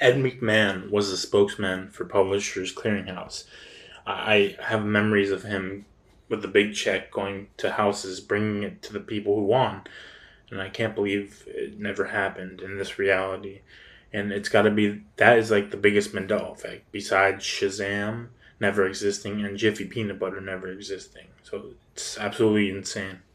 Ed McMahon was the spokesman for Publishers Clearinghouse. I have memories of him with the big check going to houses, bringing it to the people who won. And I can't believe it never happened in this reality. And it's got to be that is like the biggest Mandela effect, besides Shazam never existing and Jiffy Peanut Butter never existing. So it's absolutely insane.